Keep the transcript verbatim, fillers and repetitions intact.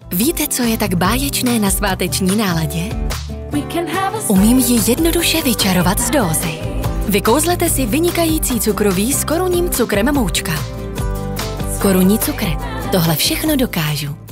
Víte, co je tak báječné na sváteční náladě? Umím ji jednoduše vyčarovat z dózy. Vykouzlete si vynikající cukroví s korunním cukrem Moučka. Korunní cukr. Tohle všechno dokážu.